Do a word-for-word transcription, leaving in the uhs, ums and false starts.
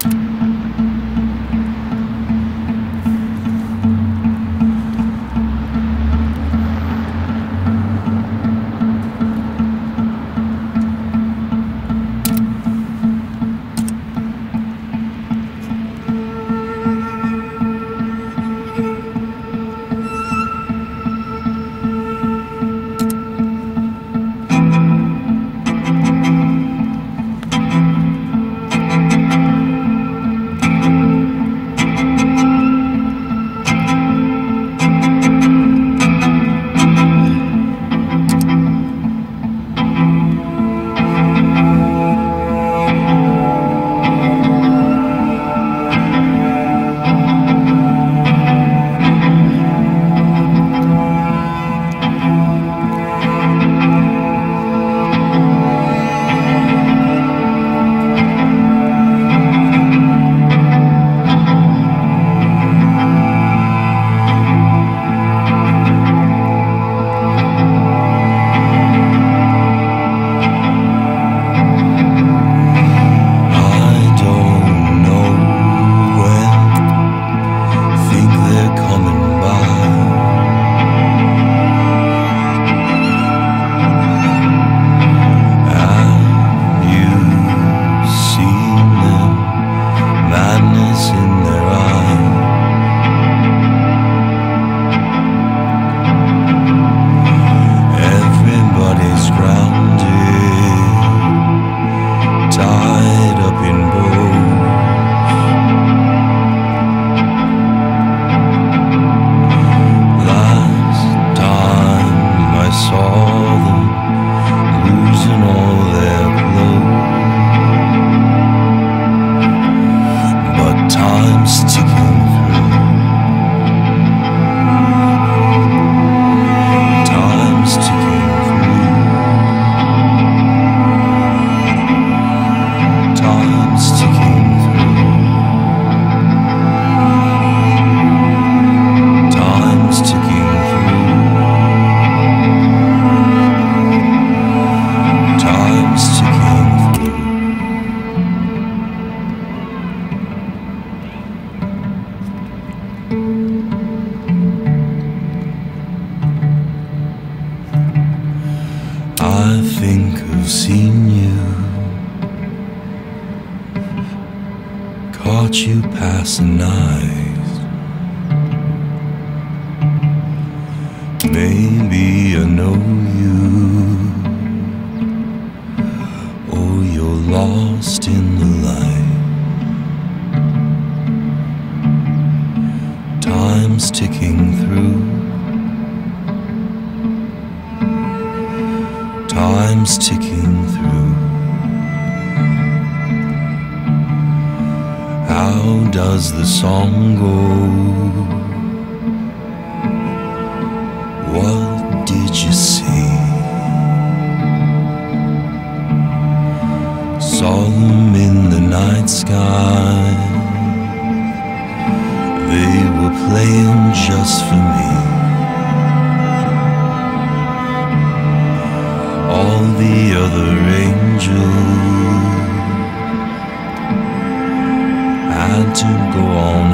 You passing eyes. Maybe I know you, or you're lost in the light. Time's ticking through. Time's ticking through. How does the song go? What did you see? Saw them in the night sky. They were playing just for me. All the other angels had to go on